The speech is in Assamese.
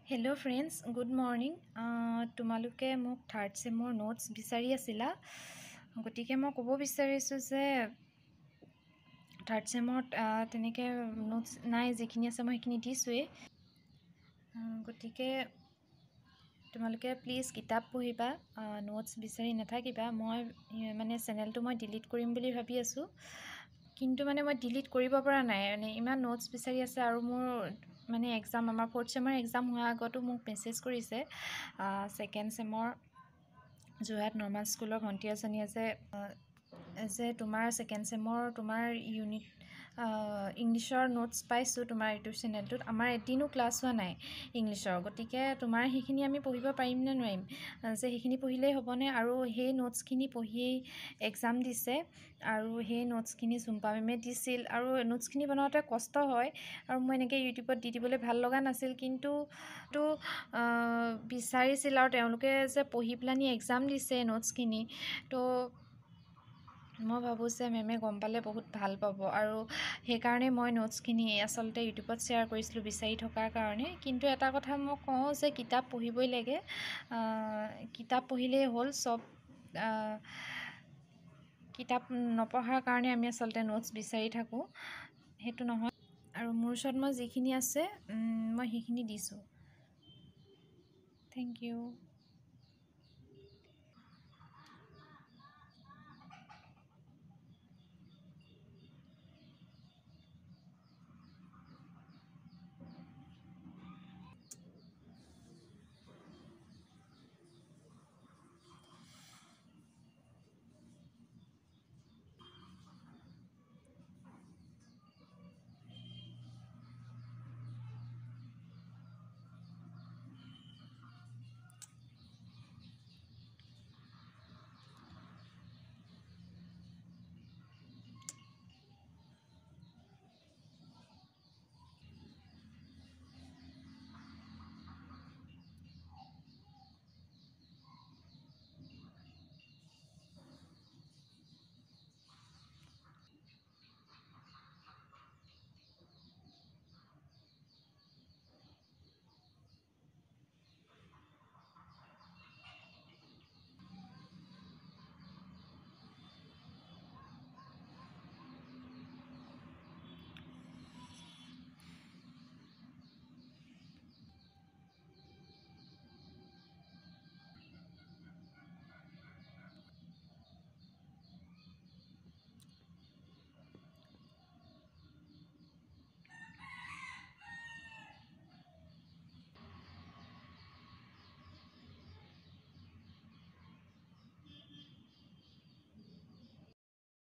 Hello friends, good morning. তোমালোকে মোক থাৰ্ড চেমৰ নোটছ বিচাৰি আছিলা। গতিকে মই ক'ব বিচাৰিছোঁ যে থাৰ্ড চেমত তেনেকৈ নোটছ নাই, যিখিনি আছে মই সেইখিনি দিছোঁৱেই। গতিকে তোমালোকে প্লিজ কিতাপ পঢ়িবা, নোটছ বিচাৰি নাথাকিবা। মই মানে চেনেলটো মই ডিলিট কৰিম বুলি ভাবি আছোঁ, কিন্তু মানে মই ডিলিট কৰিব পৰা নাই। মানে ইমান নোটছ বিচাৰি আছে আৰু মোৰ মানে এক্সাম, আমাৰ ফ'ৰ্থ চেমৰ এক্সাম হোৱাৰ আগতো মোক মেছেজ কৰিছে ছেকেণ্ড চেমৰ যোৰহাট নৰ্মাল স্কুলৰ ভণ্টি এজনীয়ে যে তোমাৰ ছেকেণ্ড চেমৰ তোমাৰ ইউনিট ইংলিছৰ নোটছ পাইছোঁ তোমাৰ ইউটিউব চেনেলটোত। আমাৰ এদিনো ক্লাছ হোৱা নাই ইংলিছৰ, গতিকে তোমাৰ সেইখিনি আমি পঢ়িব পাৰিম নে নোৱাৰিম, যে সেইখিনি পঢ়িলেই হ'বনে? আৰু সেই নোটছখিনি পঢ়িয়েই এক্সাম দিছে, আৰু সেই নোটছখিনি চুম্পা মেমে দিছিল। আৰু নোটছখিনি বনাওঁতে কষ্ট হয়, আৰু মই এনেকৈ ইউটিউবত দি দিবলৈ ভাল লগা নাছিল, কিন্তু বিচাৰিছিল আৰু তেওঁলোকে যে পঢ়ি পেলানি এক্সাম দিছে নোটছখিনি, তো মই ভাবোঁ যে মেমে গম পালে বহুত ভাল পাব। আৰু সেইকাৰণে মই নোটছখিনি আচলতে ইউটিউবত শ্বেয়াৰ কৰিছিলোঁ বিচাৰি থকাৰ কাৰণে। কিন্তু এটা কথা মই কওঁ যে কিতাপ পঢ়িবই লাগে, কিতাপ পঢ়িলেই হ'ল চব। কিতাপ নপঢ়াৰ কাৰণে আমি আচলতে নোটছ বিচাৰি থাকোঁ, সেইটো নহয়। আৰু মোৰ ওচৰত মই যিখিনি আছে মই সেইখিনি দিছোঁ। Thank U.